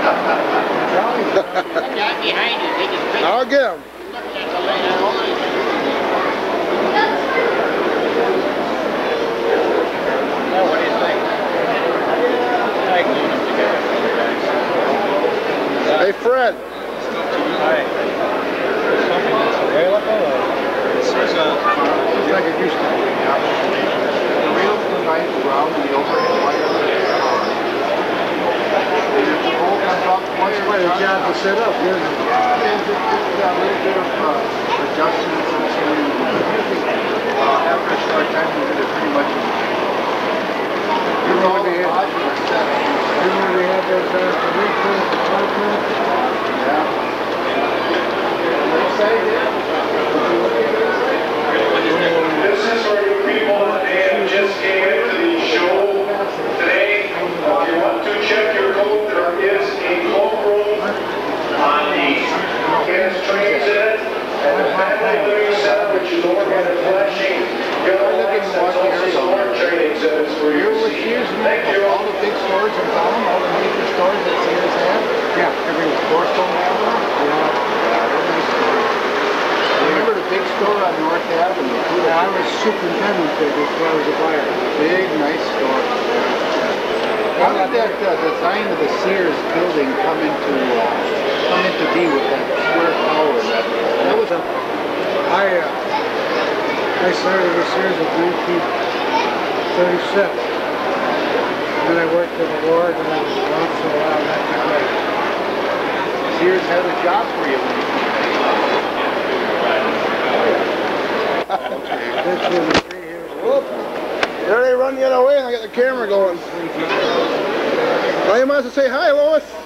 I'll get him. What do you think? I glued them together. Hey, Fred. Hi. Something that's available? This is It's like it used to be. The rails are nice around the overhead wire. The whole comes off the wire. It's quite a job to set up, isn't it? It's a little bit of adjustments and after a short time you get it pretty much. You know they had those department? Yeah. This is for you people that just came into the show today. If you want to check your code, there is a cloakroom on the gas trains in it. And the family living center, which is over by the flashing yellow lights, that's also some more training centers for you to see. Thank you. All the big stores in town, all the major stores that Sears has. Yeah, every Borstone Avenue. Remember the big store on North Avenue? I was superintendent there before I was a buyer. Big, nice store. How did that design of the Sears building come into be with that square tower? That was I started with Sears in 1937. Then I worked in the ward and I was gone for a while. Sears had a job for you when you came There they run the other way and I got the camera going. Well, you might as well say hi, Lois.